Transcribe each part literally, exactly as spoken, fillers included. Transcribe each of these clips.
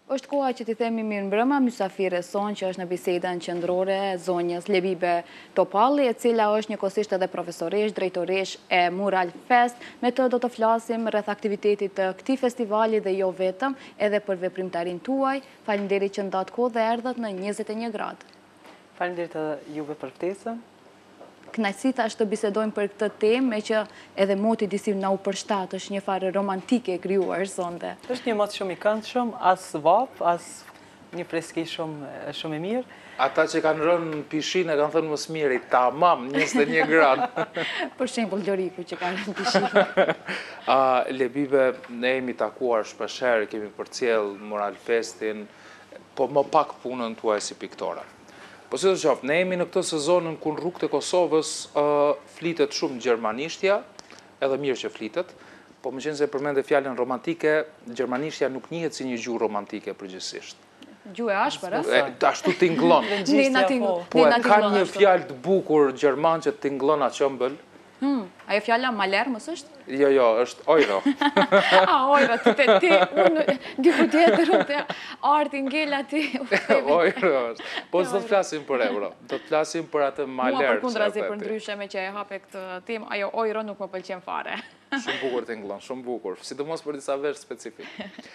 Është koha që t'i themi mirë mbrëma mysafire son që është në bisedën qendrore zonjës Lebibe Topalli, e cila është njëkohësisht edhe profesoresh, drejtoresh e Mural Fest. Me të do të flasim rreth aktivitetit të këtij festivali dhe jo vetëm, edhe për veprimtarinë tuaj. Faleminderit që ndat kohë dhe erdhët në njëzet e një gradë. Faleminderit edhe juve për ftesën. Kënaqësita është të bisedojmë për këtë temë, me që edhe moti disi na u përshtat, është një farë romantike e krijuar sonde. Është një mot shumë i këndshëm, as vap, as një freski shumë shumë e mirë. Ata që kanë rënë në pishinë kanë thënë më së miri, tamam, njëzet e një gradë. Për shembull Loriku që kanë rënë në pishinë. Lebibe, ne jemi takuar shpeshherë, kemi përcjell Mural Festin, po më pak punën tuaj si piktore. Po si të qoftë, ne jemi në këtë sezonën ku në rrugët e Kosovës flitet shumë gjermanishtja, edhe mirë që flitet, po më qenë se përmende fjalën romantike, gjermanishtja nuk njihet si një gjuhë romantike përgjithsisht. Gjuhë e ashpër, a? Ashtu tingëllon. Po e ka një fjalë të bukur gjerman që tingëllon atë qëmbël. Ajo fjalla maler mos është? Jo, jo, është ojro. A, ojro, ti, ti, unë, diku tjetër, unë të arti ngella ti. Ojro është. Po s'do të flasim për euro, do të flasim për atë maler. Mua për kundrazi për ndryshe me që e hape këtë tim, ajo ojro nuk më pëlqen fare. Shumë bukur tingëllon, shumë bukur, sidomos për disa vesh specifik.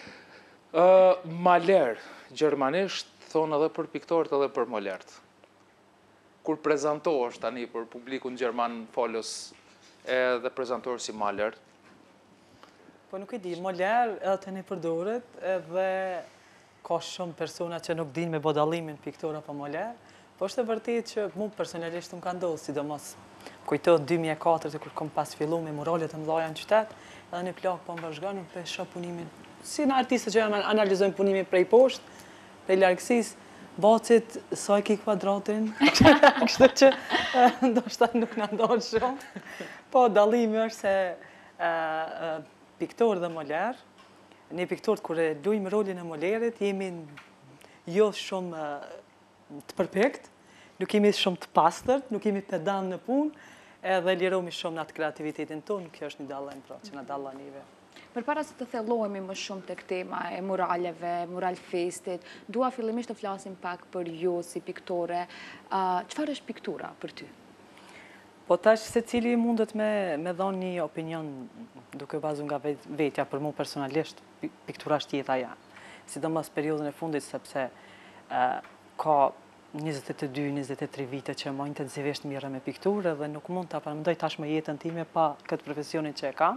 Maler, gjermanisht, thonë edhe për piktorët edhe për molert. Kur prezentohesh tani për publikun gjerman folës edhe prezentohesh si maler? Po nuk e di, maler edhe të një përdoret edhe ka shumë persona që nuk din me bodalimin piktor apo maler, po është e vërtet që mu personalisht më ka ndodhur, sidomos kujtohet dy mijë e katër kur kom pas fillu me muralet e mëdha në qytet, edhe në plak po më vazhgon për shoh punimin. Si në artistë që analizojnë punimin prej poshtë, prej largësisë, bacit sa e ki kvadratin, kështu që ndoshta nuk në ndonë shumë. Po, dalimi është se piktor dhe moler, ne piktorët kur e lujmë rolin e molerit, jemi jo shumë të perfekt, nuk jemi shumë të pastërt, nuk jemi pedant në punë, edhe liromi shumë në atë kreativitetin tonë, kjo është një dallim pra, që na dallon neve. Përpara se të thellohemi më shumë tek tema e muraleve, Mural Festit, dua fillimisht të flasim pak për ju si piktore. Çfarë është piktura për ty? Po tash secili mundet me me dhënë një opinion duke bazuar nga vetja, për mua personalisht piktura është jeta ja. Sidomos periudhën e fundit sepse ka njëzet e dy njëzet e tre vite që më intensivisht mirë me pikturë dhe nuk mund ta paramendoj tashmë jetën time pa këtë profesionin që e kam.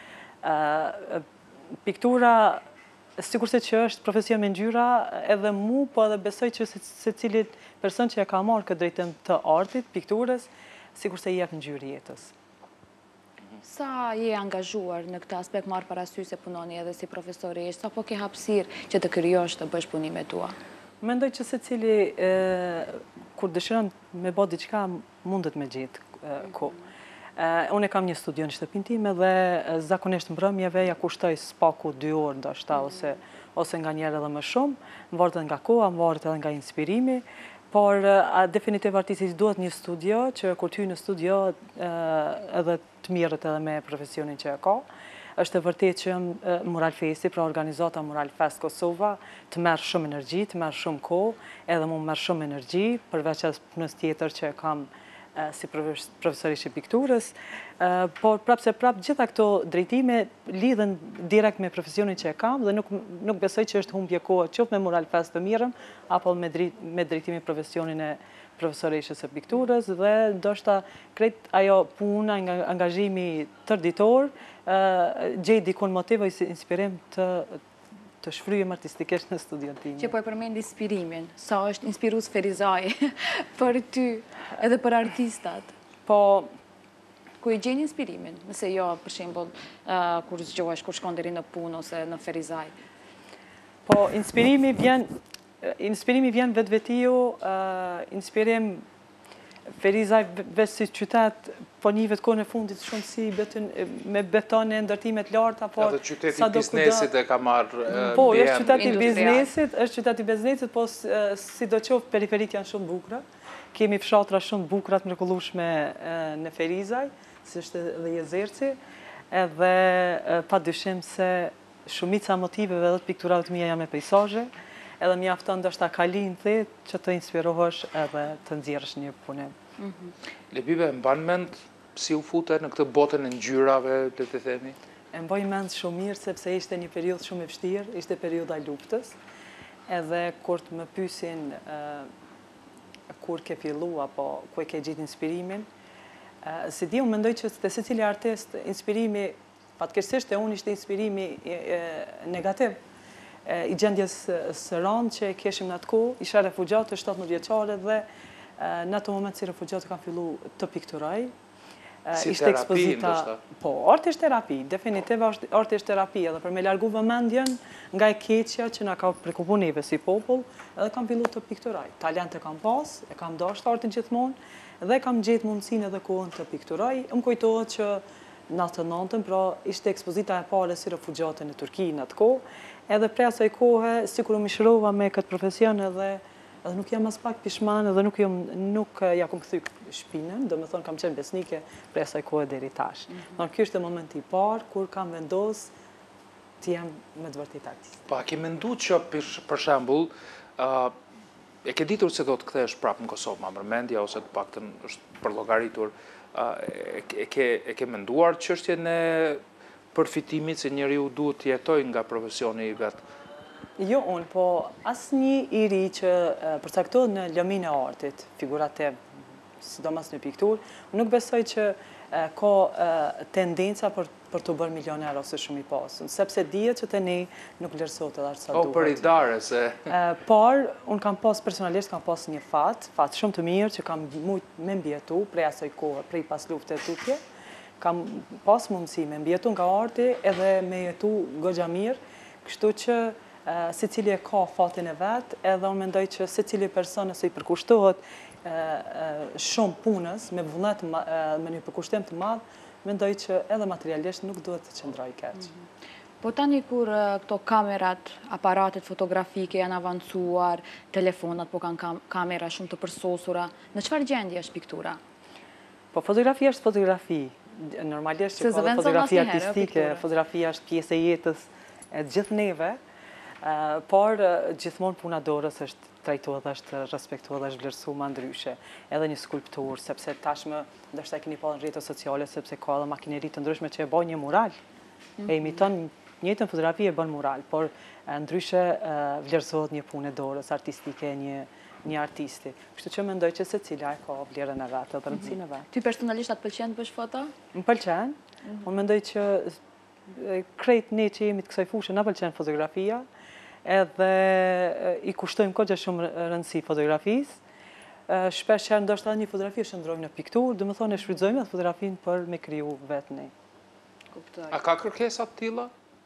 Piktura, sikurse që është profesion me ngjyra, edhe mu, po edhe besoj që se cilit person që e ka marrë këtë drejtim të artit, pikturës, sikurse i jep ngjyrë jetës. Sa je angazhuar në këtë aspekt, marrë parasysh se punoni edhe si profesoresh, sa po ke hapësirë që të krijosh të bësh punimet tua? Mendoj që secili kur dëshiron me bë diçka mundet me gjetë kohë. Unë e kam një studio në shtëpinë time dhe zakonisht mbrëmjeve ja kushtoj spaku dy orë ndoshta ose ose nganjëherë edhe më shumë, më varet nga koha, më varet edhe nga inspirimi, por definitiv artisti duhet një studio që kur ty në studio edhe të mirët edhe me profesionin që e ka. Është e vërtet që Mural Festi, pra organizata Mural Fest Kosova, të merr shumë energji, të merr shumë kohë, edhe mu merr shumë energji, përveç as punës tjetër që e kam si profesorisht e pikturës, por prapë se prapë gjitha këto drejtime lidhen direkt me profesionin që e kam dhe nuk besoj që është humbje kohë qoftë me Mural Fest të mirëm, apo me drejtimi profesionin e profesoreshës e pikturës dhe ndoshta krejt ajo puna, angazhimi tërditor, gjej dikun motiv ose inspirim të të shfryjem artistikisht në studion tim. Që po e përmend inspirimin, sa është inspirues Ferizaj për ty edhe për artistat? Po, ku i gjen inspirimin? Nëse jo, për shembull, kur zgjohesh, kur shkon deri në punë ose në Ferizaj? Po, inspirimi vjen inspirimi vjen vetvetiu, inspirim Ferizaj vetë si qytet, po një vetë kohën e fundit shumë si me beton e ndërtimet larta, po... Edhe qyteti biznesit e ka marrë bjem... Po, është qyteti biznesit, është qyteti biznesit, po si do qoftë periferit janë shumë bukra. Kemi fshatra shumë bukrat mrekullueshme në Ferizaj, si është dhe Jezerci, edhe pa dyshim se shumica motiveve dhe të pikturave të mia janë me peizazhe, edhe mjafton ndoshta kalin the që të inspirohesh edhe të nxjerrësh një punim. Lebibe, mban mend si u fute në këtë botën e ngjyrave, le të themi? E mbaj mend shumë mirë sepse ishte një periudhë shumë e vështirë, ishte periudha e luftës, edhe kur të më pyesin uh, kur ke fillu apo ku e ke gjetë inspirimin, uh, si di unë mendoj që te secili artist inspirimi, fatkeqësisht e unë ishte inspirimi e, e, negativ, e, i gjendjes së rëndë që keshim në atë kohë, isha refugjate shtatëmbëdhjetë vjeçare dhe e, në atë moment si refugjate kam fillu të pikturoj. Si ishte terapi, ekspozita, ndoshta? po, arti është terapi, definitiv arti është terapi, edhe për me largu vëmendjen nga e keqja që na ka prekupu neve si popull, edhe kam fillu të pikturoj. Talent e kam pas, e kam dashur artin gjithmonë, dhe kam gjetë mundësinë edhe kohën të pikturoj. Më kujtohet që në nëntëdhjetë nëntën, pra ishte ekspozita e parë si refugjate në Turqi në atë kohë, edhe prej asaj kohe, sikur u mishrova me këtë profesion edhe edhe nuk jam as pak pishman edhe nuk jam nuk ja kom kthy shpinën, do të thonë kam qenë besnike prej asaj kohe deri tash. Mm -hmm. Ky është momenti i parë kur kam vendos të jam me të vërtetë artist. Pa, ke menduar që për, për shembull, uh, e ke ditur se do të kthehesh prapë në Kosovë, ma përmendja ose të paktën është përllogaritur, uh, e, e ke e ke menduar çështjen e përfitimit se njeriu duhet të jetojë nga profesioni i vet? Jo unë, po asnjë i ri që përcaktohet në lëmin e artit, figurativ, sidomos në pikturë, nuk besoj që ka tendenca për, për të bërë milioner ose shumë i pasur, sepse dihet që te ne nuk vlerësohet edhe aq sa duhet. O, për idare se... Por, unë kam pas personalisht, kam pas një fat, fat shumë të mirë që kam mujt me mbjetu prej asaj kohë, prej pas lufte e tutje, kam pas mundësi me mbjetu nga arti edhe me jetu goxha mirë, kështu që Uh, se cili e ka fatin e vetë, edhe unë mendoj që se cili person nëse i përkushtohet uh, uh, shumë punës, me vullnet, uh, me një përkushtim të madh, mendoj që edhe materialisht nuk duhet të qëndroj keq. Mm -hmm. Po tani kur uh, këto kamerat, aparatet fotografike janë avancuar, telefonat po kanë kam kamera shumë të përsosura, në çfarë gjendje është piktura? Po fotografia është fotografi. Normalisht që ka fotografi artistike, fotografia është pjesë e jetës e gjithë neve. Uh, por uh, gjithmonë puna dorës është trajtuar dhe është respektuar dhe është vlerësuar më ndryshe. Edhe një skulptur, sepse tashmë ndoshta e keni pa në rrjetet sociale, sepse ka edhe makineri të ndryshme që e bën një mural. Mm -hmm. E imiton njëjtën fotografi e bën mural, por uh, ndryshe uh, vlerësohet një punë dorës artistike, një një artisti. Kështu që mendoj që secila e ka vlerën e vet, edhe rëndësinë e vet. Ty personalisht atë pëlqen të bësh foto? Më pëlqen. Mm -hmm. Unë mendoj që krejt ne që jemi të kësaj fushë na pëlqen fotografia, edhe i kushtojmë kohë shumë rëndësi fotografisë. Shpesh herë ndoshta një fotografi shndrojmë në pikturë, do të thonë e shfrytëzojmë atë fotografinë për me kriju vetë ne. Kuptoj. A ka kërkesa të tilla?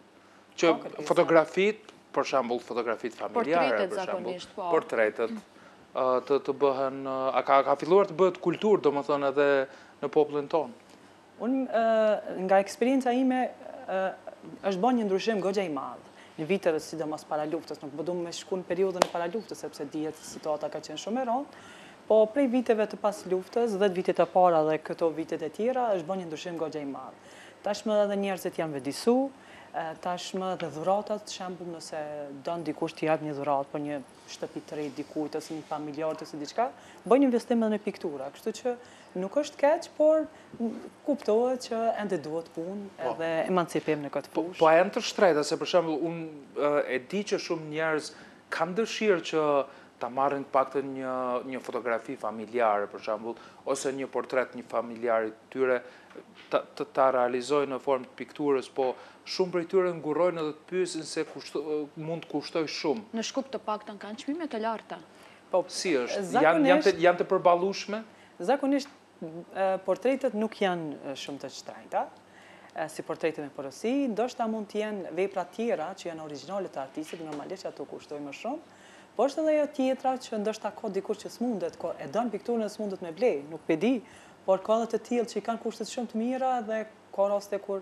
Që fotografitë, për shembull fotografitë familjare, për shembull, portretet, të të bëhen, a ka ka filluar të bëhet kulturë, domethënë edhe në popullin tonë? Unë nga eksperienca ime është bën një ndryshim goxha i madh. Në viteve sidomos para luftës, nuk po duam me shku në periudhën e para luftës sepse dihet se situata ka qenë shumë e rëndë, po prej viteve të pas luftës, dhjetë vitet e para dhe këto vitet e tjera, është bën një ndryshim goxha i madh. Tashmë edhe njerëzit janë vëdisu, tashmë edhe dhuratat, shembull nëse don dikush të jap një dhuratë për një shtëpi të re dikujt ose një familjar ose diçka, bëjnë investim edhe në piktura, kështu që nuk është keq, por kuptohet që ende duhet punë edhe emancipim në këtë fushë. Po a janë të shtrejta, se për shembull unë e di që shumë njerëz kanë dëshirë që ta marrin të paktën një një fotografi familjare për shembull, ose një portret një familjarit tyre ta, ta, ta realizojnë në formë të pikturës, po shumë prej tyre ngurrojnë edhe të pyesin se kushto, mund të kushtoj shumë. Në Shkup të paktën kanë çmime të larta. Po si është? Janë janë të, janë të përballueshme? Zakonisht portretet nuk janë shumë të shtrenjta, si portretet me porosi, ndoshta mund të jenë vepra tjera që janë origjinale të artistit, normalisht ato kushtojnë më shumë, por është edhe ajo tjetra që ndoshta ka dikush që s'mundet, e don pikturën e s'mundet me blej, nuk e di, por ka edhe të tillë që i kanë kushtet shumë të mira dhe ka raste kur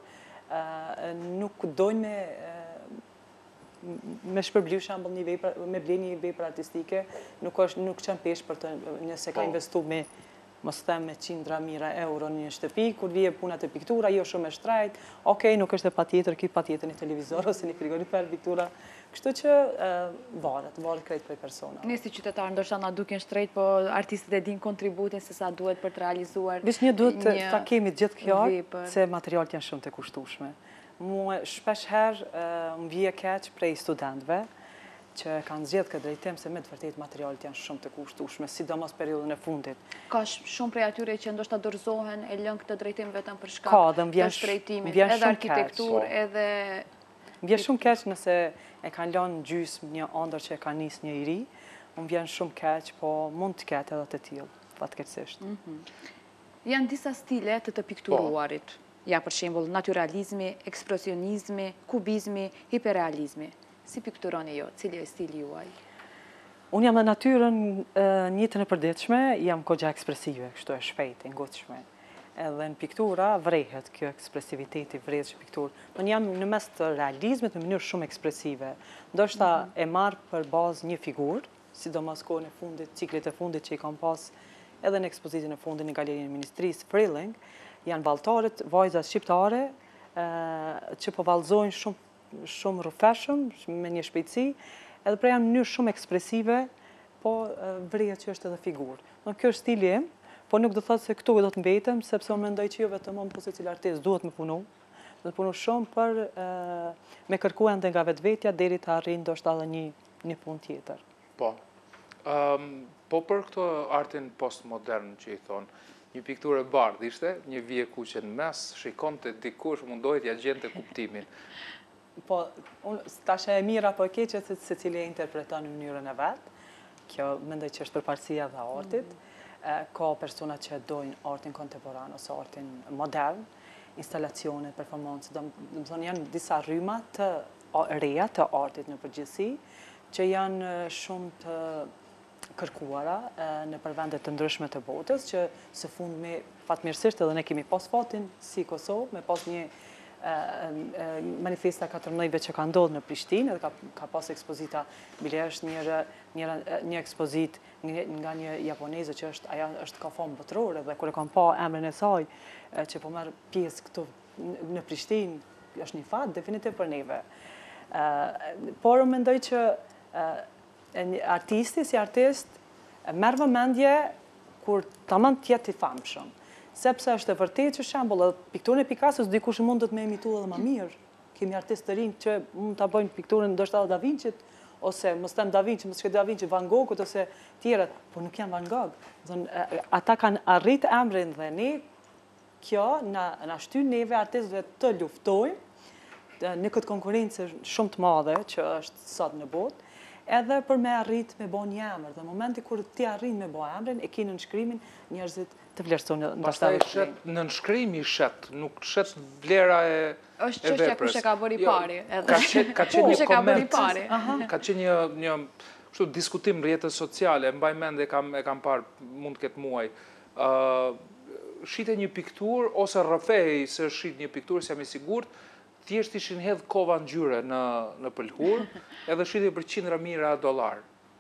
nuk dojnë me me shpërbly shembull një vepër, me blej një vepër artistike, nuk është nuk çan pesh për të nëse ka investuar me mos them me qindra mira euro në një shtëpi, kur vije puna të piktura, jo shumë e shtrajt, okej, nuk është e patjetër, ki patjetër një televizor ose një frigorifer piktura, kështu që varet, varet krejt për persona. Ne si qytetarë ndoshta na duken shtrejt, po artistët e din kontributin se sa duhet për të realizuar. Vish një duhet ta kemi gjithë kjo, se materialet janë shumë të kushtueshme. Mua shpesh herë më vije keq prej studentëve që kanë zgjedhë këtë drejtim se me të vërtetë materialet janë shumë të kushtueshme, sidomos periudhën e fundit. Ka shumë prej atyre që ndoshta dorëzohen e lën këtë drejtim vetëm për shkak të shtrejtimit, edhe arkitekturë, edhe Më vjen shumë keq nëse e kanë lënë gjysmë një ëndër që e ka nis një i ri, më vjen shumë keq, po mund të ketë edhe të tillë, fatkeqësisht. Janë disa stile të të pikturuarit. Ja, për shembull, naturalizmi, ekspresionizmi, kubizmi, hiperrealizmi. Si pikturoni jo? Cili është stili juaj? Unë jam në natyrën në jetën e përditshme, jam goxha ekspresive, kështu e shpejtë, e ngutshme. Edhe në piktura vrehet kjo ekspresiviteti, vrehet që pikturë. Unë jam në mes të realizmit në mënyrë shumë ekspresive. Ndoshta e marr për bazë një figurë, sidomos kohën e fundit, ciklit e fundit që i kam pas edhe në ekspozitën e fundit në Galerinë e Ministrisë Frilling, janë vallëtarët, vajzat shqiptare që po vallëzojnë shumë shumë rrëfeshëm, me një shpejtësi, edhe pra janë në mënyrë shumë ekspresive, po vrehet që është edhe figurë. Në kjo është stili im, po nuk do thotë se këtu do të mbetem, sepse unë mendoj që jo vetëm unë, po secili artist duhet me punu, do të punu shumë për me kërku ende nga vetvetja deri të arrijë ndoshta edhe një një punë tjetër. Po. Po për këto artin postmodern që i thonë, një pikturë e bardhë ishte, një vije kuqe në mes, shikonte dikush, mundohet ja gjente kuptimin. Po, tash e mira po e keqe se secili e interpreton në mënyrën e vet. Kjo mendoj që është përparësia dhe artit. Ka persona që dojnë artin kontemporan ose artin modern, instalacione, performancë, do të thonë janë disa rryma të reja të artit në përgjithësi, që janë shumë të kërkuara në përvendet të ndryshme të botës, që së fund me fatmirësisht edhe ne kemi pas fatin si Kosovë, me pas një manifesta katërmbëdhjetëve që ka ndodhur në Prishtinë, edhe ka pas ekspozita, bile është një ekspozit nga një japoneze që është, aja është ka famë botërore, dhe kur e kam pa emrin e saj, që po merr pjesë këtu në Prishtinë, është një fat definitiv për neve. Por mendoj që artisti si artist merr vëmendje kur tamam të jetë i famshëm. Sepse është e vërtetë që shembull, pikturën e Picassos dikush mund të më imitojë edhe më mirë. Kemi artistë të rinj që mund ta bëjnë pikturën ndoshta Da Vinci ose mos them Da Vinci, mos shkoj Da Vinci, Van Goghut ose tjerët, po nuk janë Van Gogh. Domthon ata kanë arrit emrin dhe ne kjo na na shtyn neve artistëve të luftojmë në këtë konkurrencë shumë të madhe që është sot në botë, edhe për me arrit me bo një emër. Dhe momenti kur ti arrin me bo emrin, e ki në nënshkrimin, njerëzit të vlerësojnë në pastaj shet në nënshkrimi shet, nuk shet vlera e është çështja kush e ka bëri pari. Ka qenë ka qenë një koment. Ka qenë një një kështu diskutim në rrjetet sociale, mbaj mend e kam e kam parë, mund të ketë muaj. ë Shite një pikturë ose rrëfej se shit një pikturë, jam i sigurt, thjesht ishin hedh kova ngjyre në në pëlhur, edhe shitje për qindra mijëra dollar.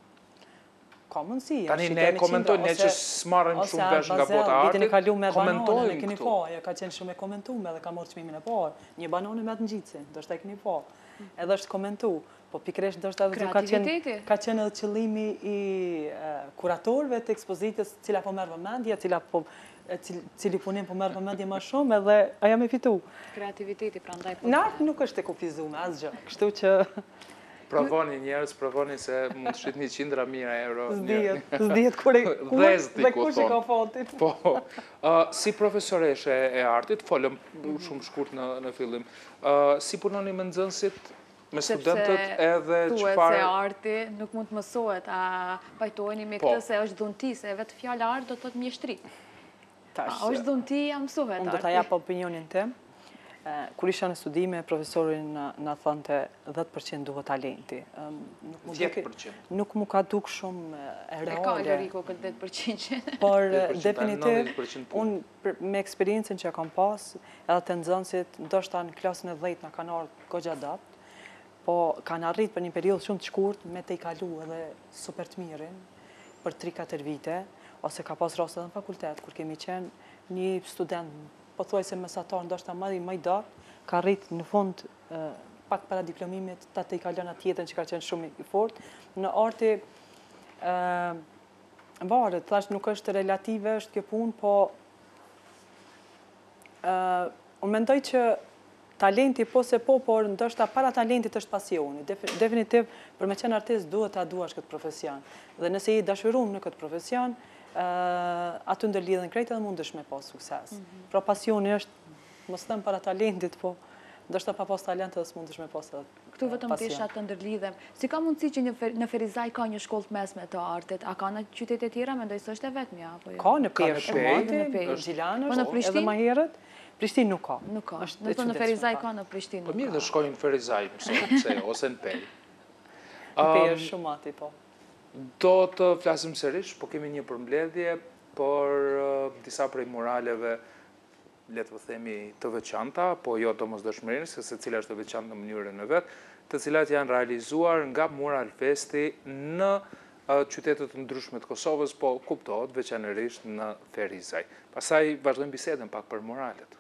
Ka mundësi. Tani ne komentojmë, ne që s'marrim shumë vesh nga bota e artit, komentojmë keni po, ja ka qenë shumë e komentuar dhe ka marrë çmimin e parë. Një banone me atë ngjitse, ndoshta e keni po. Edhe është komentu, po pikërisht ndoshta edhe ka qenë ka qenë edhe qëllimi i kuratorëve të ekspozitës, cila po merr vëmendje, cila po cili punim po merr vëmendje më shumë, edhe ajo më fitu. Kreativiteti prandaj po. Në art nuk është e kufizuar asgjë, kështu që provoni njerëz, provoni se mund të shitni qindra mijëra euro. S'dihet, s'dihet kur e dhe kush e ka fatin. Po. Si profesoreshe e artit, folëm shumë shkurt në në fillim. Si punoni me nxënësit, me studentët edhe çfarë? Thuhet se arti nuk mund të mësohet, a pajtoheni me këtë se është dhunti, se vetë fjala art do të thotë mjeshtri. A është dhunti, ja mësohet arti. Unë do ta jap opinionin tim. Kur isha në studime, profesorin na thonte dhjetë përqind duhet talenti. dhjetë përqind. Nuk mu ka duk shumë e reale. E ka Loriko këtë dhjetë përqind. Por definitiv, unë me eksperiencën që kam pas, edhe të nxënësit, ndoshta në klasën e dhjetë na kanë ardhur goxha adapt, po kanë arrit për një periudhë shumë të shkurt me të i kalu edhe super të mirin për tri katër vite. ose ka pas raste në fakultet, kur kemi qenë një student, po thuaj se mesatar, ndoshta madhi më i dark, ka rrit në fund pak para diplomimit, ta të i kalon atë jetën që ka qenë shumë i fort. Në arti, varet, thash nuk është relative, është kjo punë, po unë mendoj që talenti po se po, por ndoshta para talentit është pasioni. Definitiv, për me qenë artist, duhet ta duash këtë profesion. Dhe nëse i dashurum në këtë profesion, aty ndërlidhen krejt edhe mundesh me pas sukses. Pra pasioni është, mos them para talentit, po ndoshta pa pas talent edhe s'mundesh me pas edhe pasion. Këtu vetëm tisha të ndërlidhem. Si ka mundësi që në Ferizaj ka një shkollë të mesme të artit? A ka në qytete tjera? Mendoj se është e vetmja, apo jo? Ka në Pejë Shumati, në Gjilan është, edhe më herët. Prishtinë nuk ka. Nuk ka. Në Ferizaj ka, në Prishtinë nuk ka. Po mirë dhe shkojnë në Ferizaj, ose në Pejë. Në Pejë Shumati, po. Do të flasim sërish, po kemi një përmbledhje për disa prej moraleve, le të themi të veçanta, po jo të mosdëshmërinë, se se cila është të veçantë në mënyrën e vetë, të cilat janë realizuar nga Mural Festi në qytetet të ndryshme të Kosovës, po kuptohet veçanërisht në Ferizaj. Pastaj vazhdojmë bisedën pak për moralet.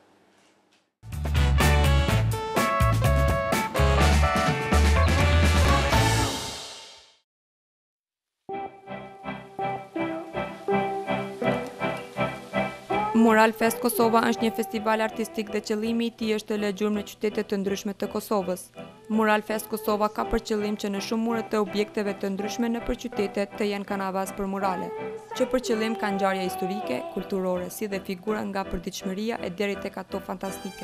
Mural Fest Kosova është një festival artistik dhe qëllimi i tij është të lexuar në qytetet të ndryshme të Kosovës. Mural Fest Kosova ka për qëllim që në shumë muret të objekteve të ndryshme në qytetet të jenë kanavas për murale, që për qëllim kanë ngjarje historike, kulturore, si dhe figura nga përditshmëria e deri tek ato fantastike.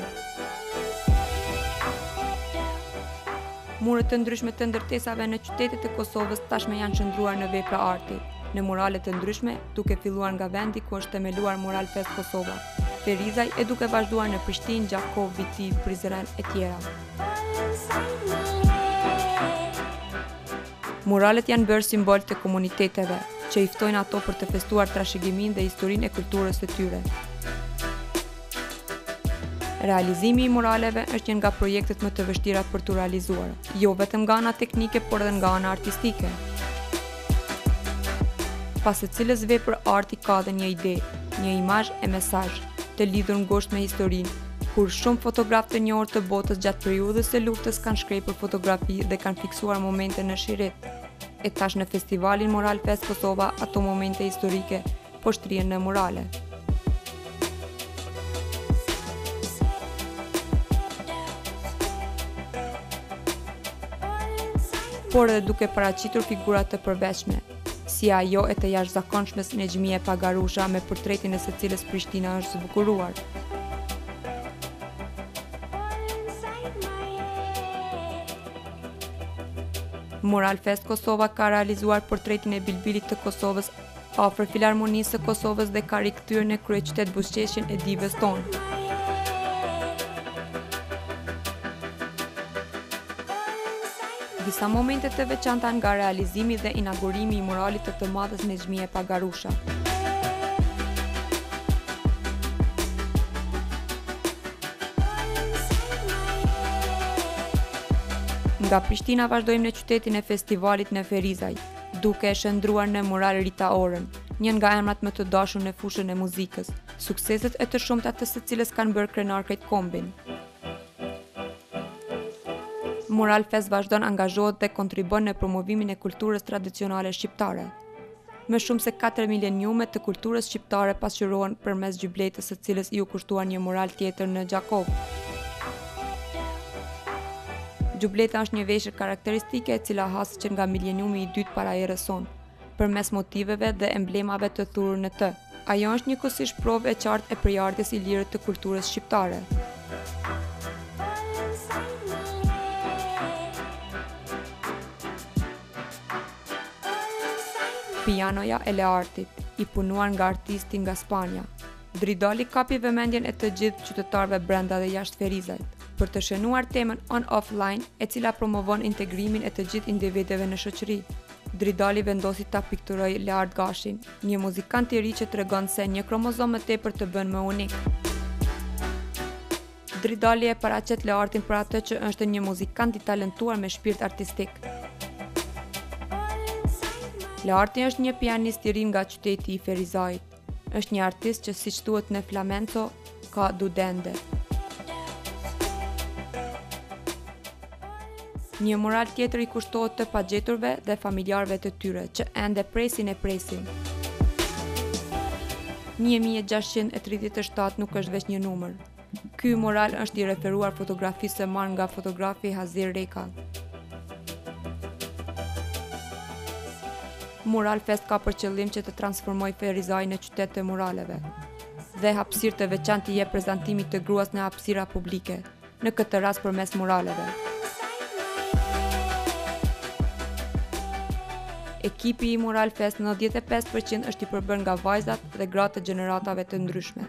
Muret të ndryshme të ndërtesave në qytetet e Kosovës tashmë janë qëndruar në vepra arti, në murale të ndryshme, duke filluar nga vendi ku është themeluar Mural Fest Kosova, Ferizaj e duke vazhduar në Prishtinë, Gjakov, Vitiv, Prizren e tjera. Muralet janë bërë simbol të komuniteteve, që i ftojnë ato për të festuar trashëgiminë dhe historinë e kulturës së tyre. Realizimi i muraleve është një nga projektet më të vështira për të realizuar, jo vetëm nga ana teknike, por edhe nga ana artistike. Pas e cilës vepër arti ka dhe një ide, një imazh e mesazh, të lidhur ngushtë me historinë, kur shumë fotografë të njohur të botës gjatë periudhës së luftës kanë shkrepur fotografi dhe kanë fiksuar momente në shirit. E tash në festivalin Mural Fest Kosova, ato momente historike po shtrihen në murale. Por edhe duke paraqitur figura të përveçme, si ajo e të jashtëzakonshmes Nexhmie Pagarusha me portretin e së cilës Prishtina është zbukuruar. Mural Fest Kosova ka realizuar portretin e Bilbilit të Kosovës afër Filharmonisë së Kosovës dhe ka rikthyer në kryeqytet buzëqeshjen e divës tonë. Disa momente të veçanta nga realizimi dhe inaugurimi i muralit të të madhës Nexhmie Pagarusha. Nga Prishtina vazhdojmë në qytetin e festivalit në Ferizaj, duke e shëndruar në mural Rita Orën, një nga emrat më të dashur në fushën e muzikës, sukseset e të shumta të së cilës kanë bërë krenar krejt kombin. Mural Fest vazhdon angazhohet dhe kontribon në promovimin e kulturës tradicionale shqiptare. Më shumë se katër mileniume të kulturës shqiptare pasqyrohen përmes gjybletës së cilës i u kushtuar një mural tjetër në Gjakov. Gjubleta është një veshje karakteristike e cila hasëqen nga mileniumi i dytë para erës sonë, përmes motiveve dhe emblemave të thurur në të. Ajo është njëkohësisht provë e qartë e përjardhjes i lirë të kulturës shqiptare. Pianoja e Leartit, i punuar nga artisti nga Spanja. Dridali kapi vëmendjen e të gjithë qytetarëve brenda dhe jashtë Ferizajt, për të shënuar temën on-offline, e cila promovon integrimin e të gjithë individëve në shoqëri. Dridali vendosi ta pikturoj Leart Gashin, një muzikant i ri që tregon se një kromozom më tepër të bën më unik. Dridali e paraqet Leartin për atë që është një muzikant i talentuar me shpirt artistik. Elearti është një pianist i ri nga qyteti i Ferizajt. Është një artist që siç thuhet në flamenco, ka dudende. Një mural tjetër i kushtohet të pagjeturve dhe familjarëve të tyre, që ende presin e presin. një mijë e gjashtëqind e tridhjetë e shtatë nuk është veç një numër. Ky mural është i referuar fotografisë së marrë nga fotografi Hazir Reka. Mural Fest ka për qëllim që të transformoj Ferizaj në qytet të muraleve dhe hapësirë të veçantë i jep prezantimit të gruas në hapësira publike, në këtë rast përmes muraleve. Ekipi i Mural Fest në nëntëdhjetë e pesë përqind është i përbërë nga vajzat dhe gratë të gjeneratave të ndryshme.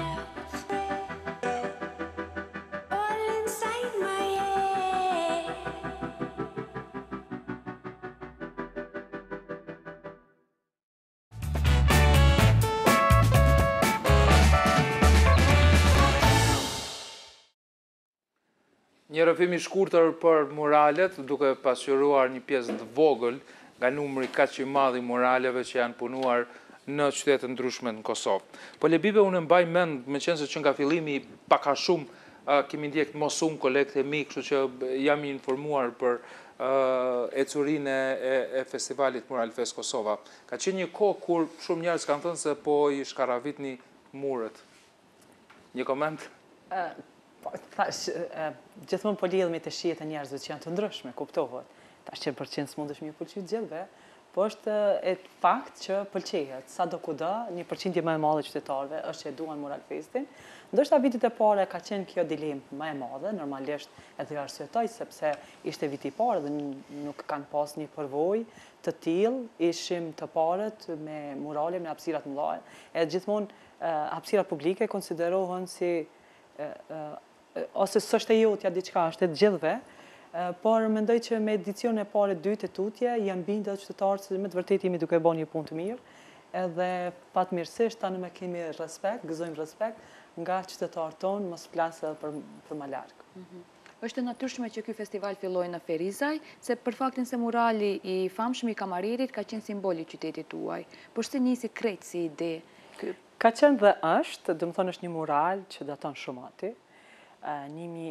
Një rrëfim i shkurtër për muralet, duke pasqyruar një pjesë të vogël nga numri kaq i madh i muraleve që janë punuar në qytete ndryshme në Kosovë. Po Lebibe, unë mbaj mend, meqense që nga fillimi pak a shumë uh, kemi ndjek mosum kolekte mi, kështu që jam i informuar për uh, ecurinë e, e festivalit Mural Fest Kosova. Ka qenë një kohë kur shumë njerëz kanë thënë se po i shkaravitni murët. Një koment? Uh, Thash, gjithmonë po lidhemi të shijet e njerëzve që janë të ndryshme, kuptohet. Tash që përqind s'mundesh mi pëlqy gjithëve, po është e fakt që pëlqehet. Sa do kudo, një përqindje më e madhe qytetarëve është që e duan Mural Festin. Ndoshta vitet e para ka qenë kjo dilemë më e madhe, normalisht edhe arsyetoj sepse ishte viti i parë dhe nuk kanë pas një përvojë të tillë, ishim të parët me murale, me hapësirat mëdha. Edhe gjithmonë hapësirat publike konsiderohen si ose s'është e jotja diçka, është e gjithëve, por mendoj që me edicionin e parë e dytë e tutje janë bindur qytetarët se me të vërtetë jemi duke bërë një punë të mirë, edhe fatmirësisht tani më kemi respekt, gëzojmë respekt nga qytetarët tonë, mos flas edhe për për më larg. Mm-hmm. Është e natyrshme që ky festival filloi në Ferizaj, se për faktin se murali i famshëm i Kamaririt ka qenë simbol i qytetit tuaj. Por se nisi krejt si ide ky? Ka qenë dhe është, do të thonë është një mural që daton shumë aty. Njëmi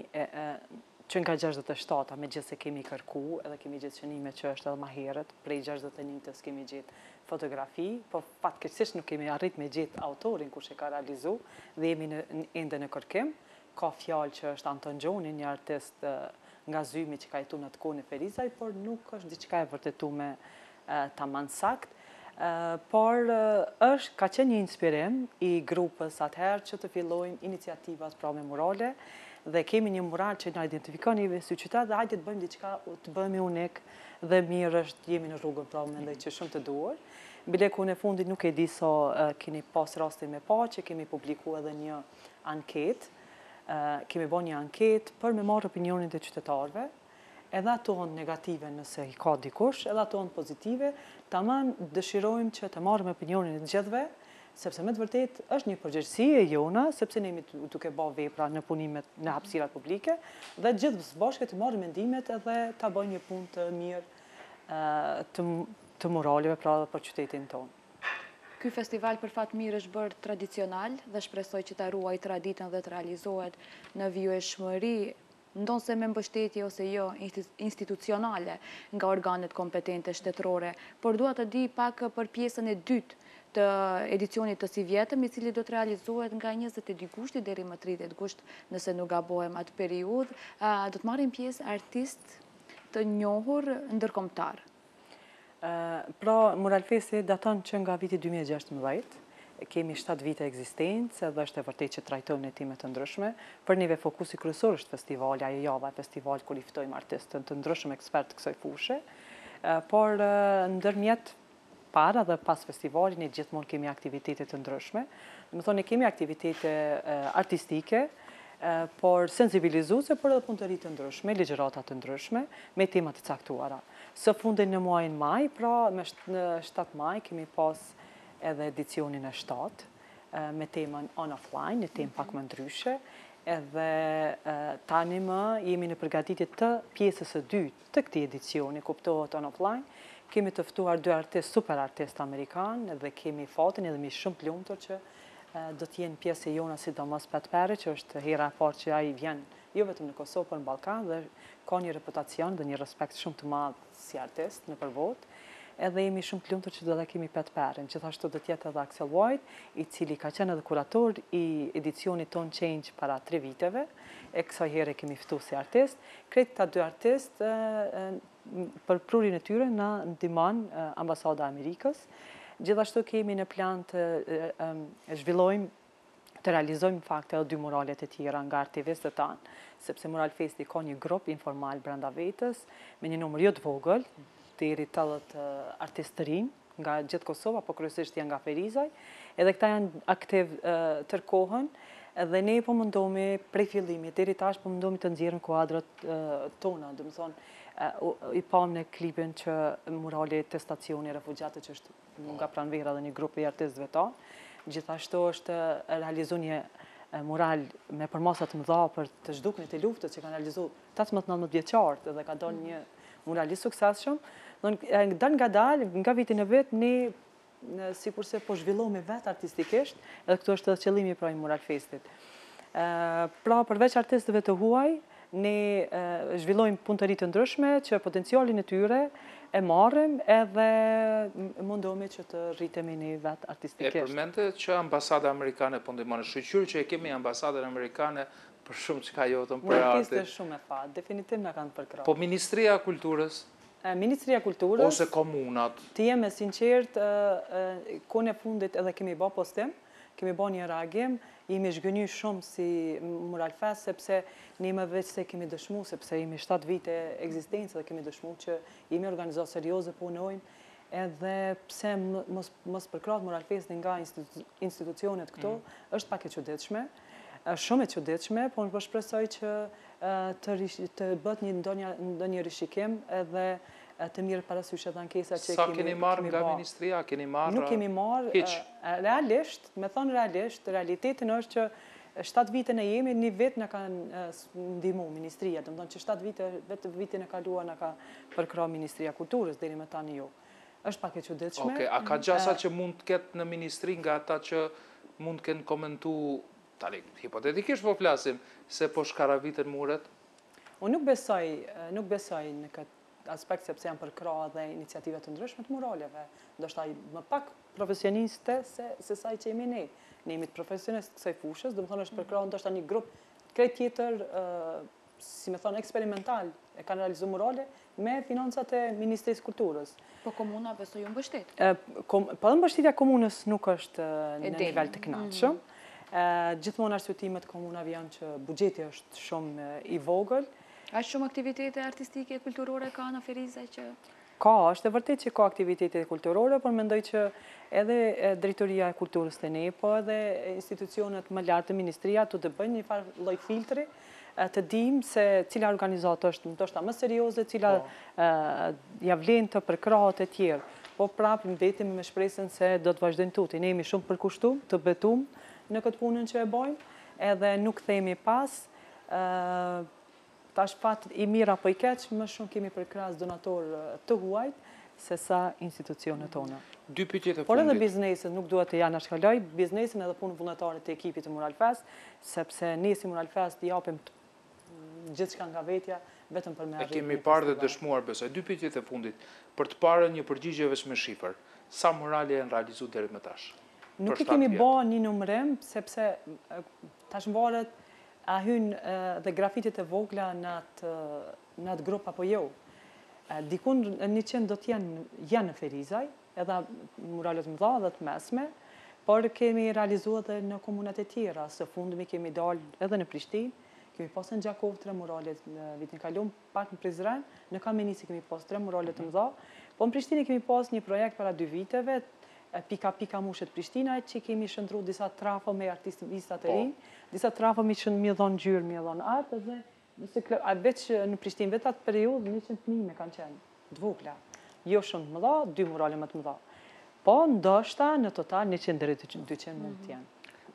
që nga gjashtëdhjetë e shtatë, me gjithë se kemi kërku, edhe kemi gjithë qënime që është edhe ma herët, prej gjashtëdhjetë e njëjtës kemi gjithë fotografi, po fatkeqësisht nuk kemi arrit me gjithë autorin kush e ka realizu, dhe jemi në, ende në kërkim. Ka fjalë që është Anton Gjoni, një artist nga Zymi që ka jetu në të kohën e Ferizaj, por nuk është diçka e vërtetuar tamam sakt. Uh, por uh, është, ka qenë një inspirim i grupës atëherë që të fillojnë iniciativat pra me murale dhe kemi një mural që na identifikon neve si qytet dhe hajde të bëjmë diçka të bëhemi unik dhe mirë është jemi në rrugën pra mendoj që shumë të duhur. Bile ku në fundit nuk e di sa uh, keni pas rastin me pa që kemi publikuar edhe një anketë, uh, kemi bërë një anketë për me marrë opinionin e qytetarëve. Edhe ato negative nëse i ka dikush, edhe ato pozitive, tamam dëshirojmë që të marrim opinionin e të gjithëve, sepse me të vërtet është një përgjegjësi e jona, sepse ne jemi duke bërë vepra në punimet në hapësirat publike, dhe gjithë së bashku të marrim mendimet edhe ta bëjmë një punë të mirë të, të moraleve pra dhe për qytetin tonë. Ky festival për fat mirë është bërë tradicional dhe shpresoj që ta ruaj traditën dhe të realizohet në vijshmëri, ndonë se me mbështetje ose jo institucionale nga organet kompetente shtetërore, por dua të di pak për pjesën e dytë të edicionit të si vjetëm, i cili do të realizohet nga njëzet e dy gushti deri më tridhjetë gusht, nëse nuk gabohem atë periudhë, do të marrin pjesë artist të njohur ndërkombëtar. Pra, Mural Festi daton që nga viti dy mijë e gjashtëdhjetë, kemi shtatë vite ekzistencë dhe është e vërtet që trajtojmë në time të ndryshme. Për neve fokusi kryesor është festivali, ajo java e festival kur i ftojmë artistën të ndryshëm ekspert të kësaj fushë, por ndërmjet para dhe pas festivalit ne gjithmonë kemi aktivitete të ndryshme. Do të thonë ne kemi aktivitete artistike, por sensibilizuese, por edhe punëtori të ndryshme, ligjërata të ndryshme me tema të caktuara. Së fundi në muajin maj, pra në shtatë maj kemi pas edhe edicionin e shtatë, me temën on offline, një temë pak më ndryshe, edhe tani më jemi në përgatitje të pjesës së dytë të këtij edicioni, kuptohet on offline. Kemi të ftuar dy artistë, super artistë amerikanë dhe kemi fatin edhe mi shumë të lumtur që do të jenë pjesë e jona, sidomos Pat Peri, që është hera e parë që ai vjen jo vetëm në Kosovë, por në Ballkan dhe ka një reputacion dhe një respekt shumë të madh si artist në përbotë. Edhe jemi shumë të lumtur që do ta kemi Pat Perin. Gjithashtu do të jetë edhe Axel White, i cili ka qenë edhe kurator i edicionit ton Change para tre viteve. E kësaj here kemi ftuar si artist. Kretë ta dy artistë për prurin e tyre na ndihmon Ambasada e Amerikës. Gjithashtu kemi në plan të zhvillojmë, të realizojmë fakte edhe dy muralet e tjera nga aktivistët tanë, sepse Mural Festi ka një grup informal brenda vetës, me një numër jo të vogël, deri tetëdhjetë artistë të rinj nga gjithë Kosova, po kryesisht janë nga Ferizaj, edhe këta janë aktiv tërkohën, edhe ne po mundohemi prej fillimit deri tash po mundohemi të nxjerrim kuadrat tona, do të thonë i pam në klipin që murali të stacioni refugjate që është nga Pranvera dhe një grup i artistëve ta. Gjithashtu është realizu një mural me përmasa të mëdha për të zhduknit e luftës që kanë realizu tetëmbëdhjetë nëntëmbëdhjetë vjeçarët dhe ka dalë një mural i suksesshëm. Dal nga dal, nga vitin e vet, ne sikurse po zhvillohemi vetë artistikisht, edhe këtu është edhe qëllimi pra i Mural Festit. Pra përveç artistëve të huaj, ne zhvillojmë punëtëri të ndryshme që potencialin e tyre e marrim edhe mundohemi që të rritemi një vetë artistikisht. E përmente që Ambasada Amerikane po ndihmon, shqyqyr që e kemi Ambasadën Amerikane për shumë që ka jotën për arte. Artistë është shumë e fatë, definitiv në kanë përkrahur. Po Ministria e Kulturës? Ministria e Kulturës... Ose komunat? Të jemi sinqert, kone fundit edhe kemi ba postim, kemi ba një reagim, jemi zhgënyu shumë si Mural Fest, sepse ne më veç se kemi dëshmu, sepse jemi shtatë vite eksistencë dhe kemi dëshmu që jemi organizatë serioze punojmë, edhe pse mos përkrahët Mural Fest nga institucionet këto, është pak e çuditshme, shumë e çuditshme, por po shpresoj që të bët një ndonjë rishikim edhe të mirë parasysh edhe ankesa që kemi Sa keni marrë nga Ministria? Keni marrë? Nuk kemi marrë. Realisht, me thonë realisht, realitetin është që shtatë vite në jemi, një vit në kanë ndihmu Ministria, të më thonë që shtatë vite, vetë vitin e kalua në ka përkrah Ministria Kulturës, deri me tani jo. Është pak e çuditshme. Oke, a ka gjasa që mund të ketë në Ministri nga ata që mund të kenë komentu, tani, hipotetikisht po flasim, se po shkaraviten muret? Unë nuk besoj, nuk besoj në këtë aspekt sepse janë përkrah dhe iniciativat të ndryshme të muraleve. Ndoshta më pak profesioniste se sa që jemi ne. Ne jemi të profesionistë kësaj fushës, do të thonë është përkrah ndoshta një grup krejt tjetër, si me thonë, eksperimental, e kanë realizu murale me financat e Ministrisë Kulturës. Po komuna besoj ju mbështet? Po dhe mbështetja komunës nuk është në nivel të kënaqshëm. Gjithmonë arsyetimet komunave janë që buxheti është shumë i vogël. A shumë aktivitete artistike e kulturore ka në Ferizaj që... Ka, është e vërtet që ka aktivitete kulturore, por mendoj që edhe Drejtoria e Kulturës të ne, po edhe institucionet më lartë të Ministria të të bëjnë një farë lloj filtri, të dim se cila organizatë është ndoshta më serioze, cila ja vlen të përkrahet e tjerë. Po prapë mbetemi me shpresën se do të vazhdojnë tuti. Ne jemi shumë përkushtuar, të betuar në këtë punën që e bëjmë, edhe nuk themi pas. Tash pat i mirë apo i keq, më shumë kemi përkrahas donator të huajt se sa institucionet tona. Dy pyetje të fundit. Por edhe bizneset nuk duhet të janë shkaloj, biznesin edhe punën vullnetare të ekipit të Mural Fest, sepse ne si Mural Fest i japim gjithçka nga vetja vetëm për me arritje. E kemi parë dhe dëshmuar besoj. Dy pyetje të fundit. Për të parën një përgjigje vetëm me shifër. Sa murale janë realizuar deri më tash? Nuk i kemi bërë një numërim sepse tash mbaret a hynë dhe grafitit e vogla në atë grup apo jo. Dikun një qenë do t'janë janë në Ferizaj, edhe muralet më dha dhe të mesme, por kemi realizuar edhe në komunat e tjera. Së fundmi kemi dalë edhe në Prishtinë, kemi pas në Gjakov tre muralet në vitin kalum, pak në Prizren, në Kamenici kemi pas tre muralet më dha, po në Prishtinë kemi pas një projekt para dy viteve, Pika Pika Mushet Prishtina, që kemi shëndru disa trafo me artistat e rinj, disa trafo mi që mi dhonë gjyrë, mi dhonë artë, dhe a veç në Prishtinë, vetë atë periudhë, një qënë fëmijë me kanë qenë, dvukla. Jo shumë të më dha, dy murale më të më dha. Po, ndoshta, në total, një qënë dhe dyqenë mund të janë.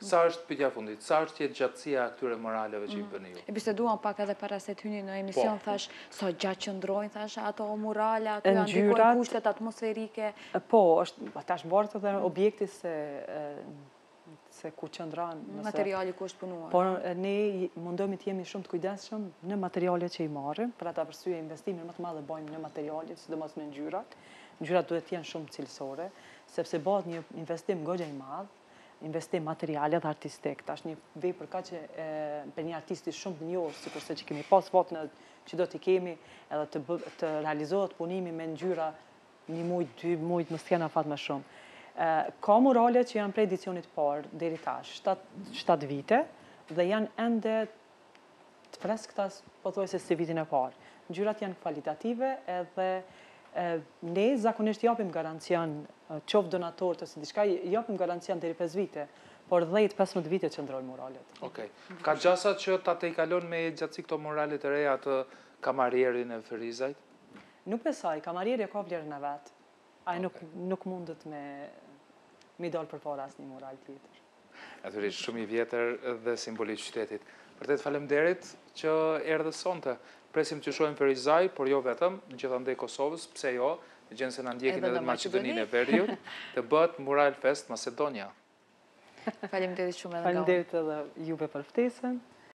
Sa është pyetja fundit? Sa është jetë gjatësia e këtyre moraleve që i bëni ju? E biseduam pak edhe para se të hyni në emision, thash, sa gjatë qëndrojnë, thash, ato morale, ato janë ndikojnë kushtet atmosferike. Po, është, tash mbartë edhe objekti se se ku qëndran. Materiali ku është punuar. Por ne mundohemi të jemi shumë të kujdesshëm në materialet që i marrim, për ata arsye investimin më të madh bëjmë në materiale, sidomos në ngjyrat. Ngjyrat duhet të jenë shumë cilësore, sepse bëhet një investim goxha i madh, investim materiale dhe artistik. Tash një vepër kaq për një artist shumë të njohur, sikurse që kemi pas fat në që do t'i kemi, edhe të, të realizohet punimi me ngjyra një muj, dy muj, mos t'jena fat më shumë. Ka murale që janë prej edicionit parë deri tash, shtatë vite, dhe janë ende të freskëtas, po thuaj se si vitin e parë. Ngjyrat janë kvalitative edhe ne zakonisht japim garancian, qoftë donatorët ose diçka, japim garancian deri pesë vite, por dhjetë pesëmbëdhjetë vite qëndrojnë muralet. Okej. Ka gjasa që ta te i kalon me gjatësi këto moralet e reja të kamarierin e Ferizajt? Nuk besoj, kamarieri ka vlerën e vet. Ai nuk nuk mundet me mi dalë përpara asnjë moral tjetër. Natyrisht shumë i vjetër dhe simboli i qytetit. Vërtet faleminderit që erdhe sonte. Presim të shohim Ferizaj, por jo vetëm, gjithandej Kosovës, pse jo, në gjendje se na ndjekin edhe në Maqedoninë e Veriut, të bëhet Mural Fest Macedonia. Faleminderit shumë edhe nga unë. Faleminderit edhe juve për ftesën.